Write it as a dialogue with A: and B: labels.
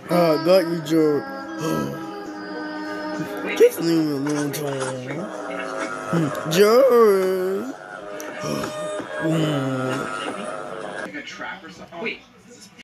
A: Got you, George. Just leave me alone, Tom. George.
B: Like a trap or something. Wait.